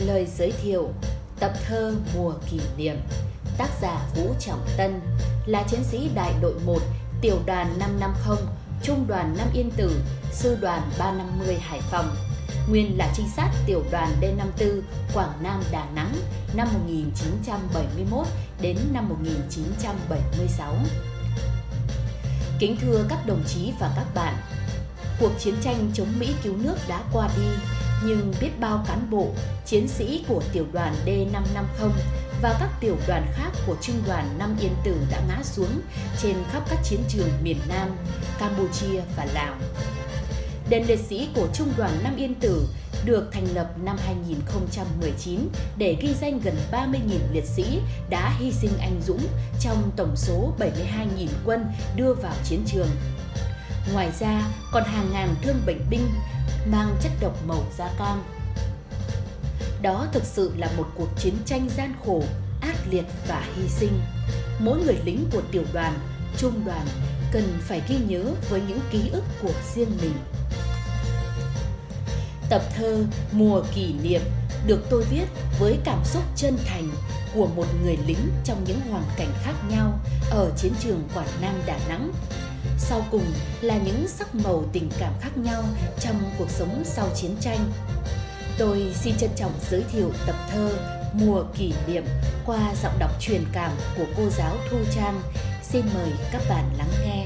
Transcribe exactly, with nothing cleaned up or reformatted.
Lời giới thiệu: tập thơ Mùa kỷ niệm, tác giả Vũ Trọng Tân, là chiến sĩ đại đội một, tiểu đoàn năm năm không, trung đoàn năm Yên Tử, sư đoàn ba năm mươi Hải Phòng. Nguyên là trinh sát tiểu đoàn D năm tư Quảng Nam Đà Nẵng năm một nghìn chín trăm bảy mươi mốt đến năm một nghìn chín trăm bảy mươi sáu. Kính thưa các đồng chí và các bạn, cuộc chiến tranh chống Mỹ cứu nước đã qua đi, nhưng biết bao cán bộ, chiến sĩ của tiểu đoàn D năm năm không và các tiểu đoàn khác của trung đoàn năm Yên Tử đã ngã xuống trên khắp các chiến trường miền Nam, Campuchia và Lào. Đền liệt sĩ của trung đoàn năm Yên Tử được thành lập năm hai nghìn không trăm mười chín để ghi danh gần ba mươi nghìn liệt sĩ đã hy sinh anh dũng trong tổng số bảy mươi hai nghìn quân đưa vào chiến trường. Ngoài ra, còn hàng ngàn thương bệnh binh mang chất độc màu da cam. Đó thực sự là một cuộc chiến tranh gian khổ, ác liệt và hy sinh. Mỗi người lính của tiểu đoàn, trung đoàn cần phải ghi nhớ với những ký ức của riêng mình. Tập thơ Mùa kỷ niệm được tôi viết với cảm xúc chân thành của một người lính trong những hoàn cảnh khác nhau ở chiến trường Quảng Nam Đà Nẵng. Sau cùng là những sắc màu tình cảm khác nhau trong cuộc sống sau chiến tranh. Tôi xin trân trọng giới thiệu tập thơ Mùa kỷ niệm qua giọng đọc truyền cảm của cô giáo Thu Trang. Xin mời các bạn lắng nghe.